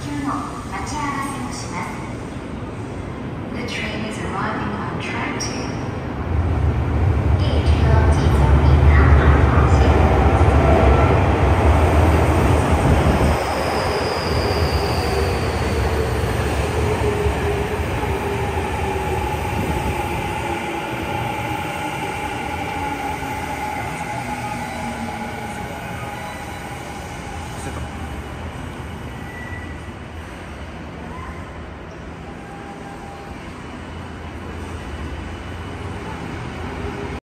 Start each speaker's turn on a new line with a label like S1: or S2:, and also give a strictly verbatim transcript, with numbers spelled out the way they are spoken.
S1: 急の待ち合わせをします。The train is arriving on track two. 列车即将抵达二号线。
S2: してた